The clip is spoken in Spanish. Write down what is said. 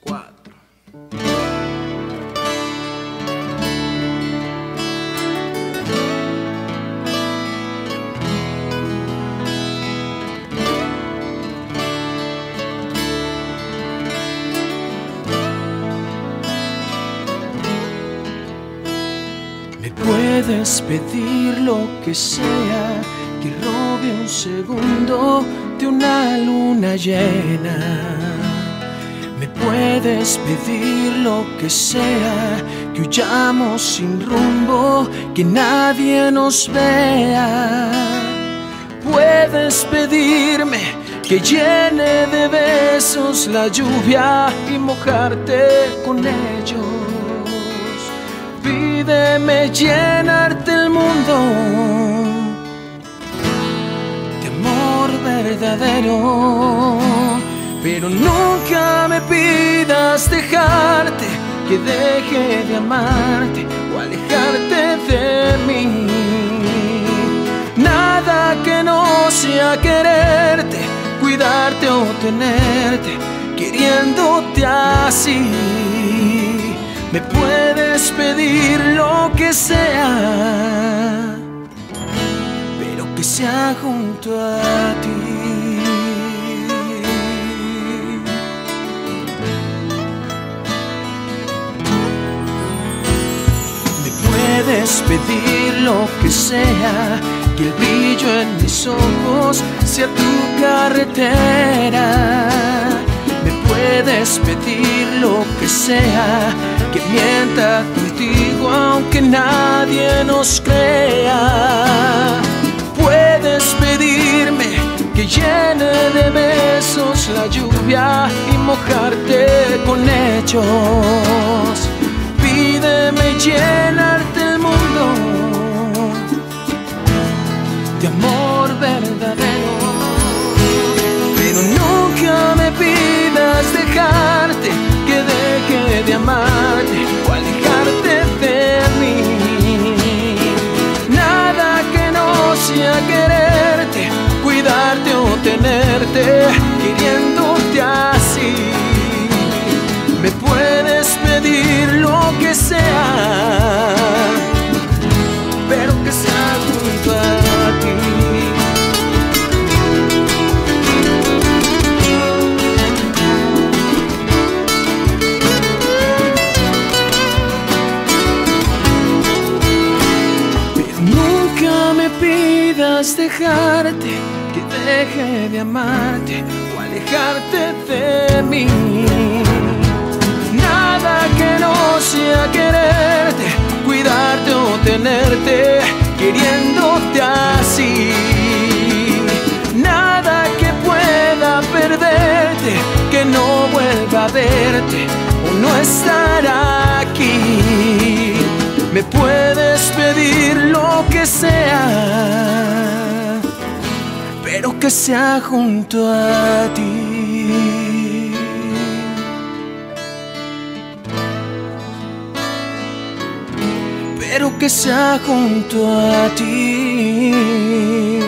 4. Me puedes pedir lo que sea, que robe un segundo de una luna llena. Me puedes pedir lo que sea, que huyamos sin rumbo, que nadie nos vea. Puedes pedirme que llene de besos la lluvia y mojarte con ellos. Pídeme llenarte el mundo de amor verdadero, pero nunca me pidas dejarte, que deje de amarte o alejarte de mí. Nada que no sea quererte, cuidarte o tenerte, queriéndote así. Me puedes pedir lo que sea, pero que sea junto a ti. Me puedes pedir lo que sea, que el brillo en mis ojos sea tu carretera. Me puedes pedir lo que sea, que mienta contigo aunque nadie nos crea. Puedes pedirme que llene de besos la lluvia y mojarte con ellos. Pídeme llenarte el mundo de amor verdadero, pero nunca me pidas dejarte, que deje de amarte o alejarte de mí. Nada que no sea quererte, cuidarte o tenerte, queriéndote así. Me puedes pedir lo que sea, pero que sea junto a ti. Dejarte, que deje de amarte o alejarte de mí. Nada que no sea quererte, cuidarte o tenerte, queriéndote así. Nada que pueda perderte, que no vuelva a verte o no estar aquí. Me puedes pedir lo que sea, pero que sea junto a ti. Pero que sea junto a ti.